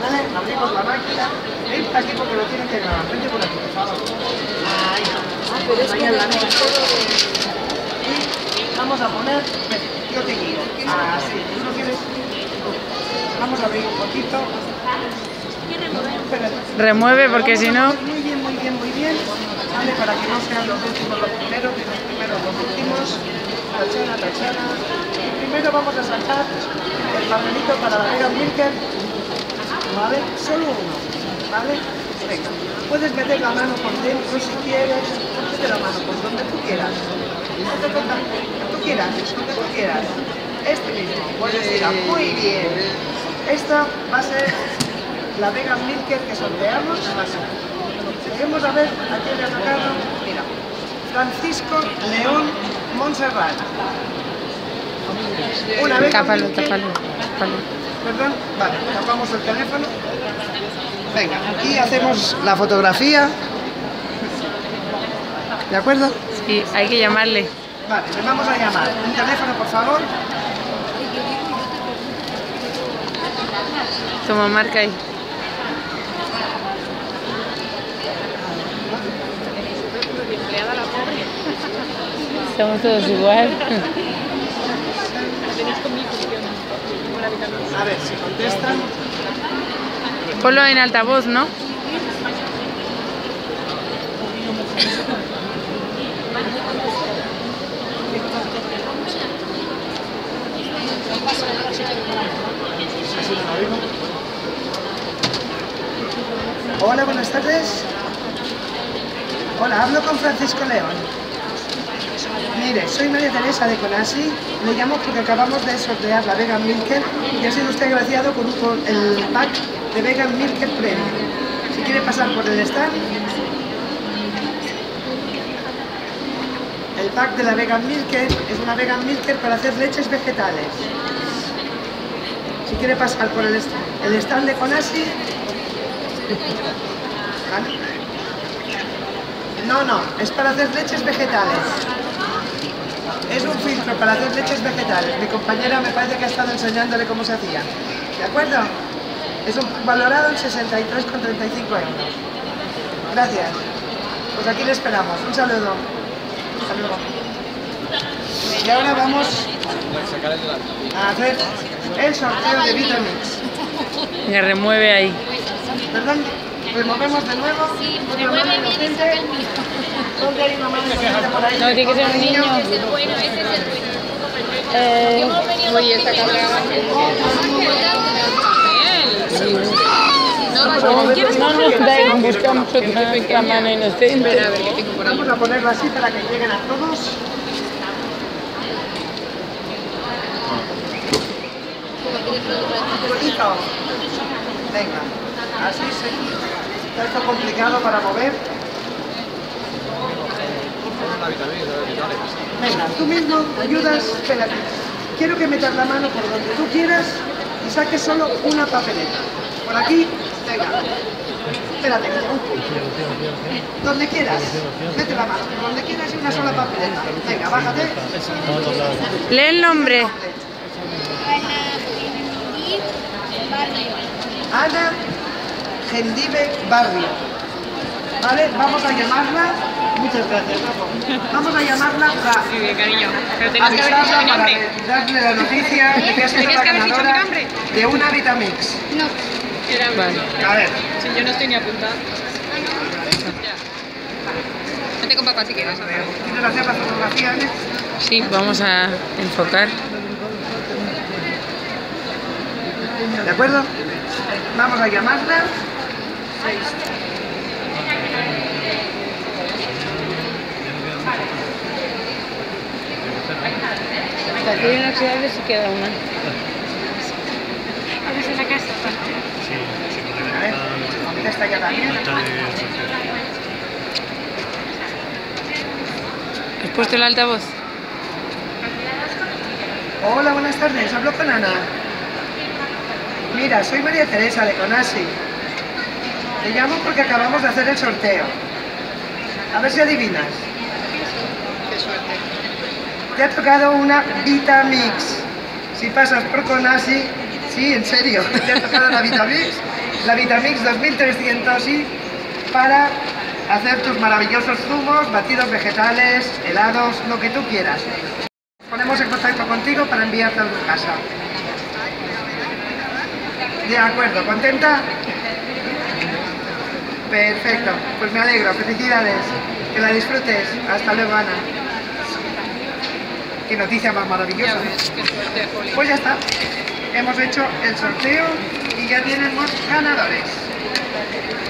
¿Vale? Abrimos la máquina. Ven aquí porque lo tienen que grabar. Vente por aquí, por favor. Ahí. Ahí en la mesa. Y vamos a poner... Yo te guío. Así. ¿Tú lo quieres? Vamos a abrir un poquito. Remueve porque si no... Muy bien, muy bien, muy bien. Vale, para que no sean los últimos los primeros, y los primeros los últimos. Tachana, tachana. Primero vamos a sacar el papelito para la Vegan Milker. ¿Vale? Solo uno. ¿Vale? Venga. Puedes meter la mano por dentro si quieres. Mete la mano por donde tú quieras. Donde tú quieras, donde tú quieras. Este mismo. Puedes ir a muy bien. Esta va a ser la Vegan Milker que sorteamos. Vamos a ver a quién le ha tocado. Mira. Francisco León Montserrat. Una Vegan Tápalo, Milker. tápalo. ¿Perdón? Vale, tapamos el teléfono. Venga, aquí hacemos la fotografía. ¿De acuerdo? Sí, hay que llamarle. Vale, le vamos a llamar. Un teléfono, por favor. Toma, marca ahí. Estamos todos igual. A ver si contestan. Ponlo en altavoz, ¿no? Hola, buenas tardes. Hola, hablo con Francisco León. Mire, soy María Teresa de Conasi. Le llamo porque acabamos de sortear la Vegan Milker y ha sido usted agraciado con el pack de Vegan Milker Premium. Si quiere pasar por el stand, el pack de la Vegan Milker es una Vegan Milker para hacer leches vegetales. Si quiere pasar por el stand de Conasi, ¿vale? No, es para hacer leches vegetales. Es un filtro para hacer leches vegetales. Mi compañera me parece que ha estado enseñándole cómo se hacía. ¿De acuerdo? Es un valorado en 63,35 euros. Gracias. Pues aquí le esperamos. Un saludo. Hasta luego. Y ahora vamos a hacer el sorteo de Vitamix. Que remueve ahí. Perdón, removemos de nuevo. Sí, remueve bien y saca el mío. ¿Dónde hay una mano inocente por ahí? No, tiene que ser un niño. Ese es el bueno, ese es el bueno. Hemos venido los Buscamos otra mano inocente. Vamos a ponerlo así para que lleguen a todos. Bonito. Venga, así se... Está esto complicado para mover. Venga, tú mismo ayudas. Espérate. Quiero que metas la mano por donde tú quieras y saques solo una papeleta. Por aquí, venga. Espérate. Donde quieras. Mete la mano por donde quieras y una sola papeleta. Venga, bájate. Lee el nombre. Ana Gendive Barrio. ¿Vale? Vamos a llamarla. Muchas gracias, Rafa. Vamos a llamarla para avisarla, para darle la noticia de que ha sido la ganadora de una Vitamix. No. Vale. A ver. Si yo no estoy ni apuntada. Vete con papá si quieres. ¿Quieres hacer la fotografía, Alex? Sí, vamos a enfocar. ¿De acuerdo? Vamos a llamarla. Aquí hay inoxidable si queda una. ¿Eres en la casa? A ver, contesta ya también. ¿Has puesto el altavoz? Hola, buenas tardes. Hablo con Ana. Mira, soy María Teresa de Conasi. Te llamo porque acabamos de hacer el sorteo. A ver si adivinas. Qué suerte. Te ha tocado una Vitamix. Si pasas por Conasi, sí, en serio, te ha tocado la Vitamix. la Vitamix 2300 y para hacer tus maravillosos zumos, batidos vegetales, helados, lo que tú quieras. Ponemos en contacto contigo para enviarte a tu casa. De acuerdo, ¿contenta? Perfecto, pues me alegro, felicidades, que la disfrutes. Hasta luego, Ana. Qué noticia más maravillosa. Pues ya está, hemos hecho el sorteo y ya tenemos ganadores.